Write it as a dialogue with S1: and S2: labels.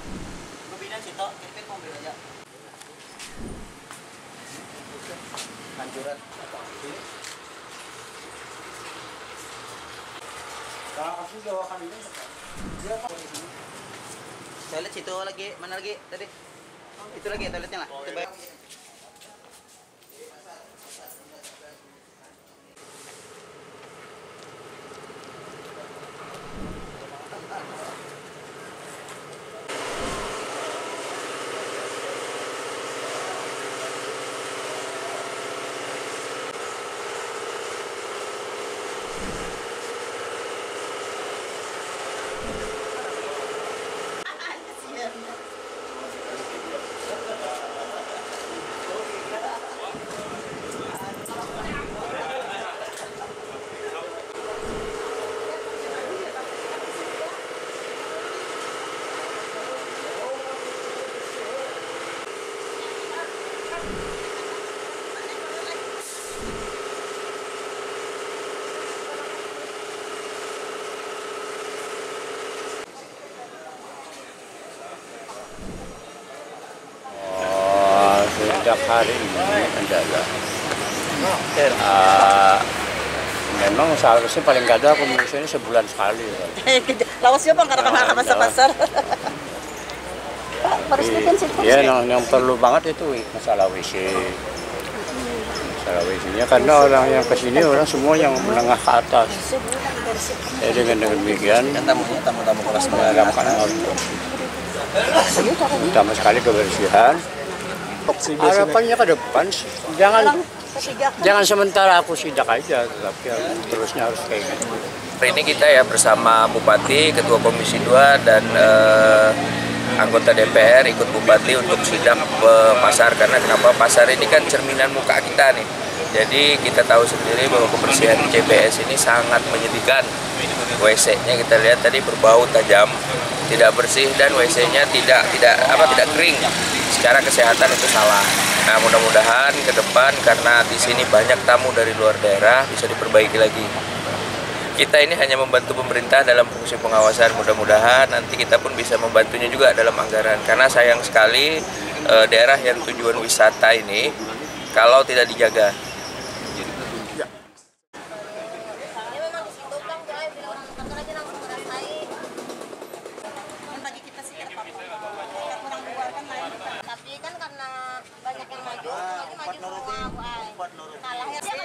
S1: Gue bilang sih toh, kita mobil aja. Hancuran. Kalau aku bawakan ini dia apa di sini? Toilet situ lagi, mana lagi tadi? Itu lagi toiletnya lah. Coba.
S2: Sejak hari ini adalah memang seharusnya paling nggak ada komunikasi ini sebulan sekali.
S3: Lawas siapa karena pasar-pasar.
S2: Iya, yang perlu banget itu masalah WC. Masalah WC-nya karena orang yang kesini orang semua yang menengah ke atas. Jadi dengan demikian
S1: tamu-tamu kelas
S2: dalam keadaan utama sekali kebersihan. Harapannya ke depan sih, jangan sementara aku sidak aja, tapi terusnya harus kayak gitu.
S4: Hari ini kita ya bersama Bupati, Ketua Komisi 2 dan anggota DPR ikut Bupati untuk sidak ke pasar, karena kenapa pasar ini kan cerminan muka kita nih. Jadi kita tahu sendiri bahwa kebersihan CBS ini sangat menyedihkan. WC-nya kita lihat tadi berbau tajam, tidak bersih dan WC-nya tidak kering. Secara kesehatan itu salah. Nah, mudah-mudahan ke depan karena di sini banyak tamu dari luar daerah bisa diperbaiki lagi. Kita ini hanya membantu pemerintah dalam fungsi pengawasan. Mudah-mudahan nanti kita pun bisa membantunya juga dalam anggaran. Karena sayang sekali daerah yang tujuan wisata ini kalau tidak dijaga.
S3: Tapi kan karena banyak yang maju semua kalah ya.